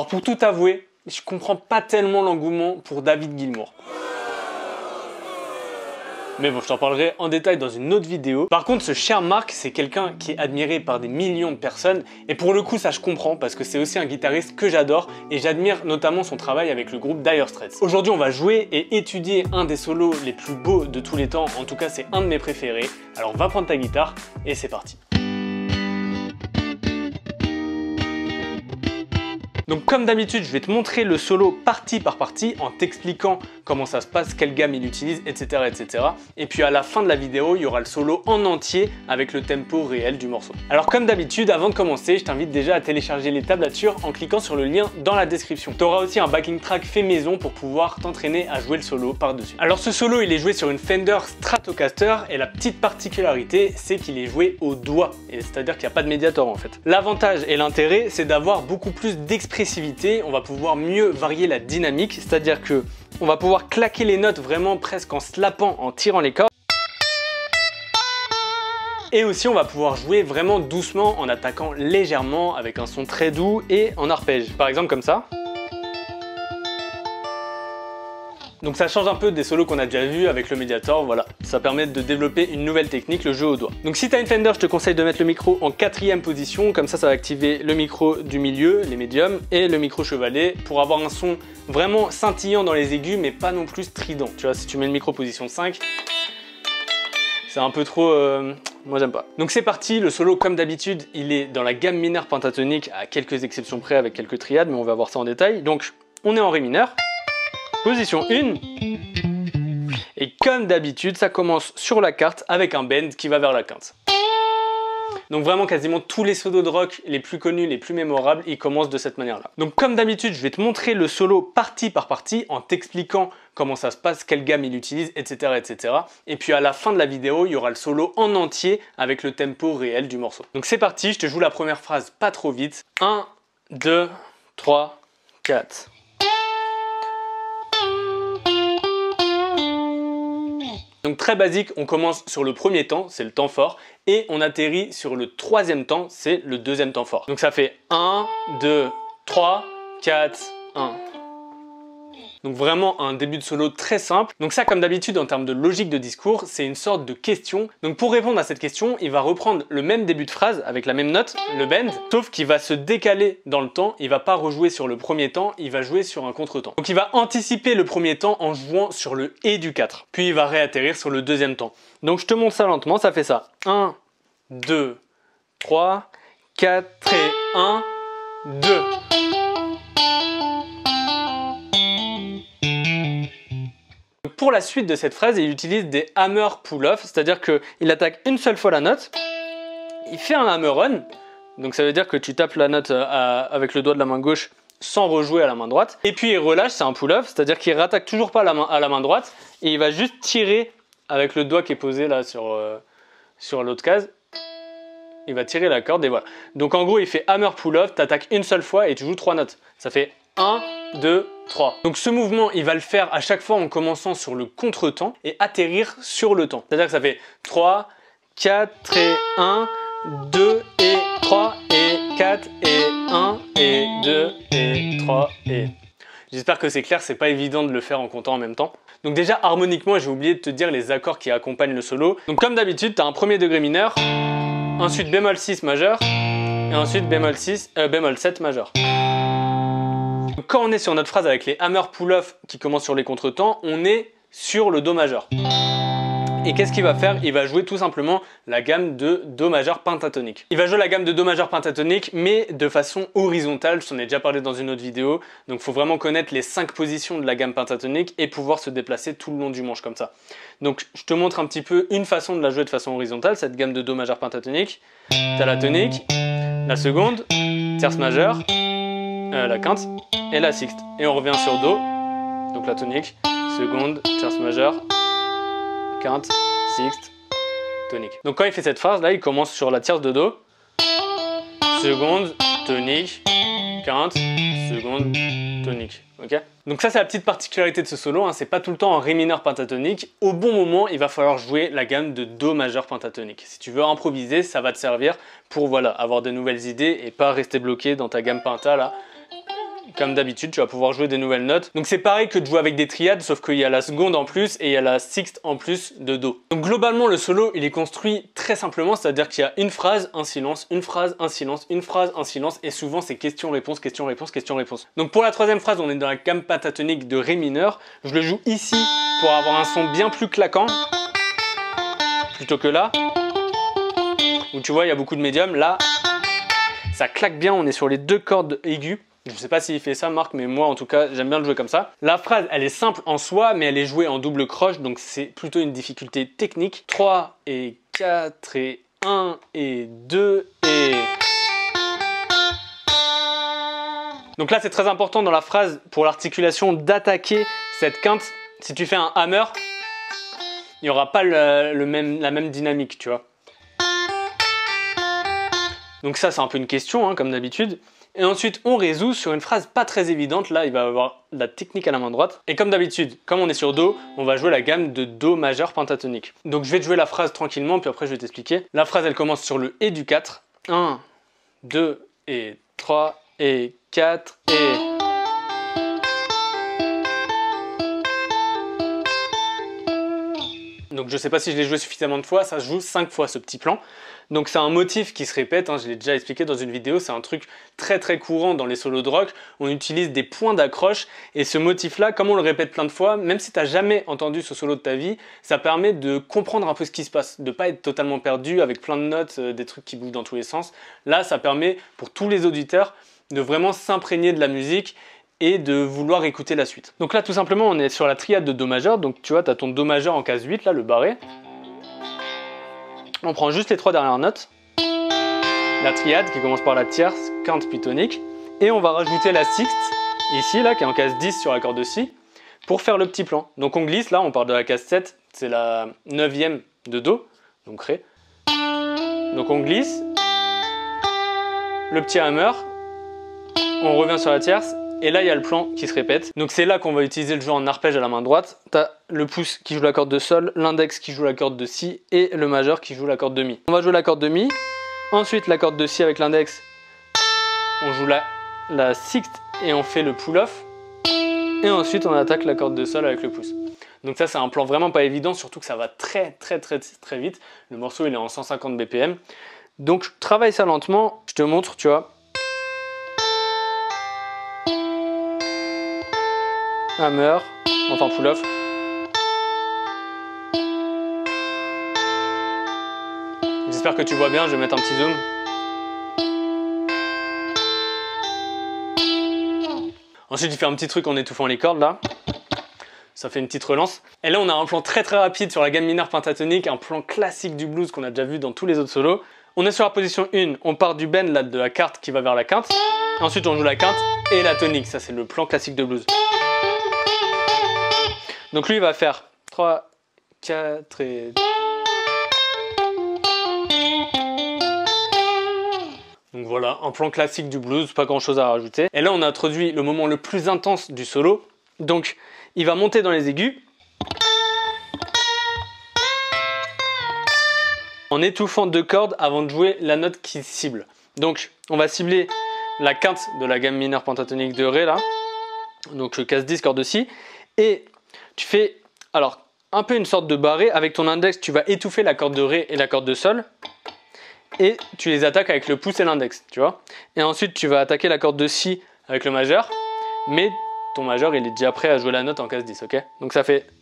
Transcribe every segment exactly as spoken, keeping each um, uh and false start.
Alors pour tout avouer, je comprends pas tellement l'engouement pour David Gilmour. Mais bon, je t'en parlerai en détail dans une autre vidéo. Par contre, ce cher Mark, c'est quelqu'un qui est admiré par des millions de personnes. Et pour le coup, ça je comprends, parce que c'est aussi un guitariste que j'adore. Et j'admire notamment son travail avec le groupe Dire Straits. Aujourd'hui, on va jouer et étudier un des solos les plus beaux de tous les temps. En tout cas, c'est un de mes préférés. Alors va prendre ta guitare, et c'est parti. Donc comme d'habitude, je vais te montrer le solo partie par partie en t'expliquant comment ça se passe, quelle gamme il utilise, et cetera et cetera. Et puis à la fin de la vidéo, il y aura le solo en entier avec le tempo réel du morceau. Alors comme d'habitude, avant de commencer, je t'invite déjà à télécharger les tablatures en cliquant sur le lien dans la description. Tu auras aussi un backing track fait maison pour pouvoir t'entraîner à jouer le solo par-dessus. Alors ce solo, il est joué sur une Fender Stratocaster et la petite particularité, c'est qu'il est joué au doigt. C'est-à-dire qu'il n'y a pas de médiator en fait. L'avantage et l'intérêt, c'est d'avoir beaucoup plus d'expression. On va pouvoir mieux varier la dynamique, c'est-à-dire que on va pouvoir claquer les notes vraiment presque en slapant, en tirant les cordes. Et aussi on va pouvoir jouer vraiment doucement en attaquant légèrement avec un son très doux et en arpège. Par exemple comme ça. Donc ça change un peu des solos qu'on a déjà vus avec le médiator, voilà. Ça permet de développer une nouvelle technique, le jeu au doigt. Donc si tu as une Fender, je te conseille de mettre le micro en quatrième position, comme ça ça va activer le micro du milieu, les médiums, et le micro chevalet pour avoir un son vraiment scintillant dans les aigus, mais pas non plus strident. Tu vois, si tu mets le micro position cinq, c'est un peu trop... Euh... Moi j'aime pas. Donc c'est parti, le solo comme d'habitude, il est dans la gamme mineure pentatonique, à quelques exceptions près avec quelques triades, mais on va voir ça en détail. Donc on est en ré mineur. Position un, et comme d'habitude, ça commence sur la carte avec un bend qui va vers la quinte. Donc vraiment quasiment tous les solos de rock les plus connus, les plus mémorables, ils commencent de cette manière-là. Donc comme d'habitude, je vais te montrer le solo partie par partie en t'expliquant comment ça se passe, quelle gamme il utilise, et cetera et cetera. Et puis à la fin de la vidéo, il y aura le solo en entier avec le tempo réel du morceau. Donc c'est parti, je te joue la première phrase pas trop vite. un, deux, trois, quatre. Donc très basique, on commence sur le premier temps, c'est le temps fort, et on atterrit sur le troisième temps, c'est le deuxième temps fort. Donc ça fait un, deux, trois, quatre, un. Donc vraiment un début de solo très simple. Donc ça, comme d'habitude en termes de logique de discours, c'est une sorte de question. Donc pour répondre à cette question, il va reprendre le même début de phrase avec la même note, le bend, sauf qu'il va se décaler dans le temps. Il va pas rejouer sur le premier temps, il va jouer sur un contre-temps. Donc il va anticiper le premier temps en jouant sur le et du quatre. Puis il va réatterrir sur le deuxième temps. Donc je te montre ça lentement, ça fait ça. un, deux, trois, quatre et un, deux. Pour la suite de cette phrase, il utilise des hammer pull-off, c'est-à-dire qu'il attaque une seule fois la note, il fait un hammer on, donc ça veut dire que tu tapes la note à, avec le doigt de la main gauche sans rejouer à la main droite, et puis il relâche, c'est un pull-off, c'est-à-dire qu'il rattaque toujours pas à la, main, à la main droite, et il va juste tirer avec le doigt qui est posé là sur, euh, sur l'autre case, il va tirer la corde et voilà. Donc en gros il fait hammer pull-off, tu attaques une seule fois et tu joues trois notes, ça fait un, deux, trois. Donc ce mouvement, il va le faire à chaque fois en commençant sur le contre-temps et atterrir sur le temps. C'est-à-dire que ça fait trois, quatre et un, deux et trois et quatre et un et deux et trois et... J'espère que c'est clair, c'est pas évident de le faire en comptant en même temps. Donc déjà harmoniquement, j'ai oublié de te dire les accords qui accompagnent le solo. Donc comme d'habitude, tu as un premier degré mineur, ensuite bémol six majeur et ensuite bémol six, euh, bémol sept majeur. Quand on est sur notre phrase avec les hammer pull-off qui commencent sur les contretemps, on est sur le do majeur. Et qu'est-ce qu'il va faire? Il va jouer tout simplement la gamme de do majeur pentatonique. Il va jouer la gamme de do majeur pentatonique, mais de façon horizontale. Je t'en ai déjà parlé dans une autre vidéo. Donc il faut vraiment connaître les cinq positions de la gamme pentatonique et pouvoir se déplacer tout le long du manche comme ça. Donc je te montre un petit peu une façon de la jouer de façon horizontale, cette gamme de do majeur pentatonique. Tu as la tonique, la seconde, tierce majeure, euh, la quinte et la sixte. Et on revient sur do, donc la tonique, seconde, tierce majeure, quinte, sixte, tonique. Donc quand il fait cette phrase là, il commence sur la tierce de do, seconde, tonique, quinte, seconde, tonique. Okay, donc ça c'est la petite particularité de ce solo, hein, c'est pas tout le temps en ré mineur pentatonique. Au bon moment, il va falloir jouer la gamme de do majeur pentatonique. Si tu veux improviser, ça va te servir pour voilà, avoir de nouvelles idées et pas rester bloqué dans ta gamme penta là, comme d'habitude, tu vas pouvoir jouer des nouvelles notes. Donc c'est pareil que de jouer avec des triades, sauf qu'il y a la seconde en plus et il y a la sixte en plus de Do. Donc globalement, le solo, il est construit très simplement, c'est-à-dire qu'il y a une phrase, un silence, une phrase, un silence, une phrase, un silence, et souvent c'est question-réponse, question-réponse, question-réponse. Donc pour la troisième phrase, on est dans la gamme pentatonique de Ré mineur. Je le joue ici pour avoir un son bien plus claquant, plutôt que là, où tu vois, il y a beaucoup de médium. Là, ça claque bien, on est sur les deux cordes aiguës. Je ne sais pas s'il fait ça, Marc, mais moi, en tout cas, j'aime bien le jouer comme ça. La phrase, elle est simple en soi, mais elle est jouée en double croche, donc c'est plutôt une difficulté technique. trois et quatre et un et deux et... Donc là, c'est très important dans la phrase, pour l'articulation, d'attaquer cette quinte. Si tu fais un hammer, il n'y aura pas le, le même, la même dynamique, tu vois. Donc ça, c'est un peu une question, hein, comme d'habitude. Et ensuite, on résout sur une phrase pas très évidente. Là, il va y avoir de la technique à la main droite. Et comme d'habitude, comme on est sur Do, on va jouer la gamme de Do majeur pentatonique. Donc je vais te jouer la phrase tranquillement, puis après je vais t'expliquer. La phrase, elle commence sur le Et du quatre. un, deux et trois et quatre et... Donc je sais pas si je l'ai joué suffisamment de fois, ça se joue cinq fois ce petit plan. Donc c'est un motif qui se répète, hein, je l'ai déjà expliqué dans une vidéo, c'est un truc très très courant dans les solos de rock. On utilise des points d'accroche et ce motif-là, comme on le répète plein de fois, même si tu n'as jamais entendu ce solo de ta vie, ça permet de comprendre un peu ce qui se passe, de ne pas être totalement perdu avec plein de notes, euh, des trucs qui bougent dans tous les sens. Là, ça permet pour tous les auditeurs de vraiment s'imprégner de la musique et de vouloir écouter la suite. Donc là, tout simplement, on est sur la triade de Do majeur. Donc tu vois, tu as ton Do majeur en case huit, là, le barré. On prend juste les trois dernières notes. La triade qui commence par la tierce, quinte puis tonique. Et on va rajouter la sixte, ici, là, qui est en case dix sur la corde de Si, pour faire le petit plan. Donc on glisse, là, on part de la case sept, c'est la neuvième de Do, donc Ré. Donc on glisse. Le petit hammer. On revient sur la tierce. Et là, il y a le plan qui se répète. Donc c'est là qu'on va utiliser le jeu en arpège à la main droite. Tu as le pouce qui joue la corde de Sol, l'index qui joue la corde de Si et le majeur qui joue la corde de Mi. On va jouer la corde de Mi, ensuite la corde de Si avec l'index. On joue la, la sixte et on fait le pull-off. Et ensuite, on attaque la corde de Sol avec le pouce. Donc ça, c'est un plan vraiment pas évident, surtout que ça va très très très très vite. Le morceau, il est en cent cinquante B P M. Donc travaille ça lentement. Je te montre, tu vois. Hammer, enfin pull-off. J'espère que tu vois bien, je vais mettre un petit zoom. Ensuite, il fait un petit truc en étouffant les cordes là. Ça fait une petite relance. Et là, on a un plan très très rapide sur la gamme mineure pentatonique, un plan classique du blues qu'on a déjà vu dans tous les autres solos. On est sur la position un, on part du bend là, de la quarte qui va vers la quinte. Ensuite, on joue la quinte et la tonique. Ça, c'est le plan classique de blues. Donc lui, il va faire trois, quatre et... Donc voilà, un plan classique du blues, pas grand chose à rajouter. Et là, on a introduit le moment le plus intense du solo. Donc, il va monter dans les aigus. En étouffant deux cordes avant de jouer la note qui cible. Donc, on va cibler la quinte de la gamme mineure pentatonique de Ré, là. Donc, je casse dix, corde de Si. Et tu fais, alors, un peu une sorte de barré. Avec ton index, tu vas étouffer la corde de Ré et la corde de Sol. Et tu les attaques avec le pouce et l'index, tu vois. Et ensuite, tu vas attaquer la corde de Si avec le majeur. Mais ton majeur, il est déjà prêt à jouer la note en case dix, ok? Donc ça fait...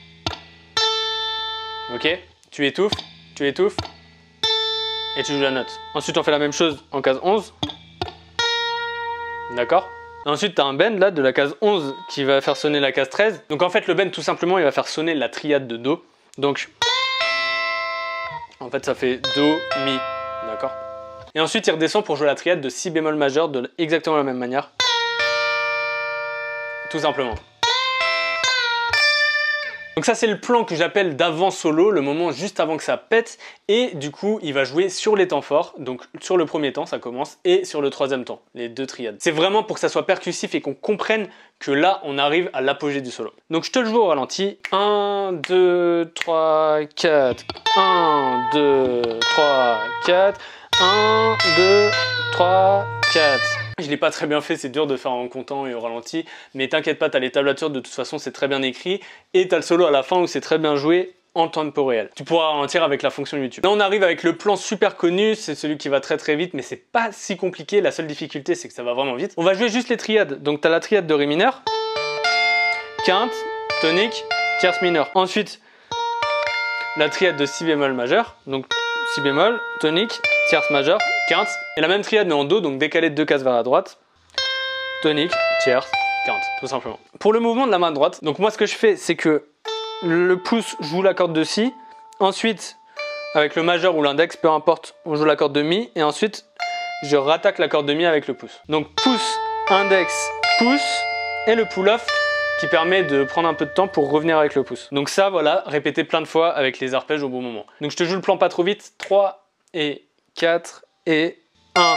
Ok? Tu étouffes, tu étouffes. Et tu joues la note. Ensuite, on fait la même chose en case onze. D'accord? Ensuite, tu as un bend là de la case onze qui va faire sonner la case treize. Donc en fait, le bend, tout simplement, il va faire sonner la triade de Do. Donc, en fait, ça fait Do, Mi. D'accord? Et ensuite, il redescend pour jouer la triade de Si bémol majeur de exactement la même manière. Tout simplement. Donc ça, c'est le plan que j'appelle d'avant solo, le moment juste avant que ça pète. Et du coup, il va jouer sur les temps forts. Donc sur le premier temps, ça commence, et sur le troisième temps, les deux triades. C'est vraiment pour que ça soit percussif et qu'on comprenne que là, on arrive à l'apogée du solo. Donc je te le joue au ralenti. un, deux, trois, quatre. un, deux, trois, quatre. un, deux, trois, quatre. Je l'ai pas très bien fait, c'est dur de faire en comptant et au ralenti, mais t'inquiète pas, t'as les tablatures, de toute façon c'est très bien écrit, et t'as le solo à la fin où c'est très bien joué en tempo réel. Tu pourras ralentir avec la fonction YouTube. Là on arrive avec le plan super connu, c'est celui qui va très très vite, mais c'est pas si compliqué, la seule difficulté c'est que ça va vraiment vite. On va jouer juste les triades, donc t'as la triade de Ré mineur, quinte, tonique, tierce mineure. Ensuite, la triade de Si bémol majeur, donc Si bémol, tonique, tierce majeure, quinte, et la même triade mais en Do, donc décalé de deux cases vers la droite, tonique, tierce, quinte, tout simplement. Pour le mouvement de la main droite, donc moi ce que je fais c'est que le pouce joue la corde de Si, ensuite avec le majeur ou l'index, peu importe, on joue la corde de Mi, et ensuite je rattaque la corde de Mi avec le pouce. Donc pouce, index, pouce, et le pull-off qui permet de prendre un peu de temps pour revenir avec le pouce. Donc ça, voilà, répétez plein de fois avec les arpèges au bon moment. Donc je te joue le plan pas trop vite, trois et quatre et un.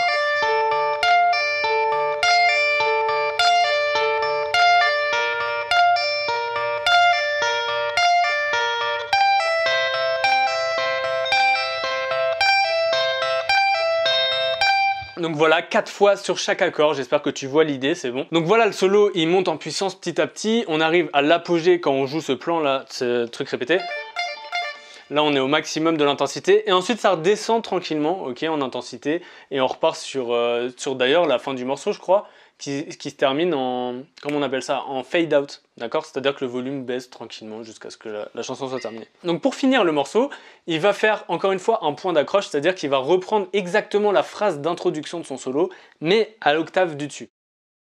Donc voilà, quatre fois sur chaque accord, j'espère que tu vois l'idée, c'est bon. Donc voilà, le solo, il monte en puissance petit à petit. On arrive à l'apogée quand on joue ce plan là, ce truc répété. Là, on est au maximum de l'intensité. Et ensuite, ça redescend tranquillement, ok, en intensité. Et on repart sur, euh, sur d'ailleurs la fin du morceau, je crois, qui, qui se termine en, comment on appelle ça, en fade out, d'accord? C'est-à-dire que le volume baisse tranquillement jusqu'à ce que la, la chanson soit terminée. Donc pour finir le morceau, il va faire encore une fois un point d'accroche, c'est-à-dire qu'il va reprendre exactement la phrase d'introduction de son solo, mais à l'octave du dessus.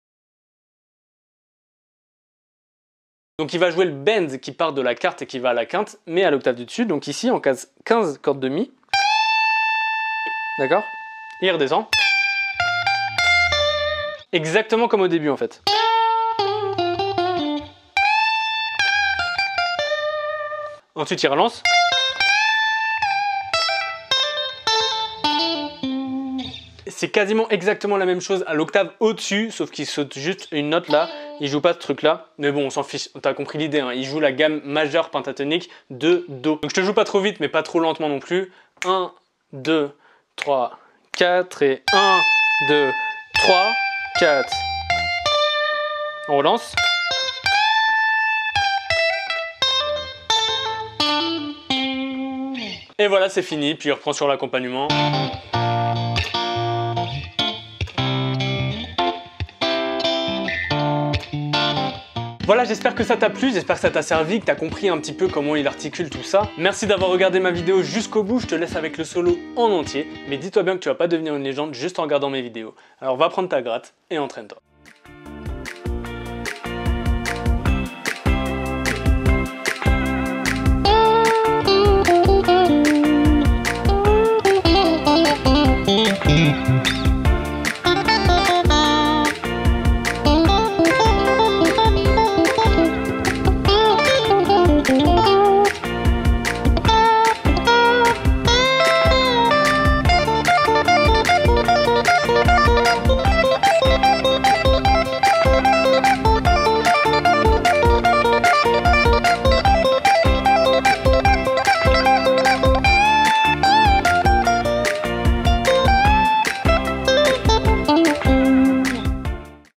Donc il va jouer le bend qui part de la quarte et qui va à la quinte, mais à l'octave du dessus, donc ici en case quinze cordes de Mi, d'accord? Et il redescend. Exactement comme au début en fait. Ensuite il relance. C'est quasiment exactement la même chose à l'octave au-dessus, sauf qu'il saute juste une note là, il joue pas ce truc là, mais bon on s'en fiche, t'as compris l'idée, hein. Il joue la gamme majeure pentatonique de Do. Donc je te joue pas trop vite mais pas trop lentement non plus. un, deux, trois, quatre et un, deux, trois, quatre. On relance. Et voilà, c'est fini, puis il reprend sur l'accompagnement. Voilà, j'espère que ça t'a plu, j'espère que ça t'a servi, que t'as compris un petit peu comment il articule tout ça. Merci d'avoir regardé ma vidéo jusqu'au bout, je te laisse avec le solo en entier, mais dis-toi bien que tu vas pas devenir une légende juste en regardant mes vidéos. Alors va prendre ta gratte et entraîne-toi.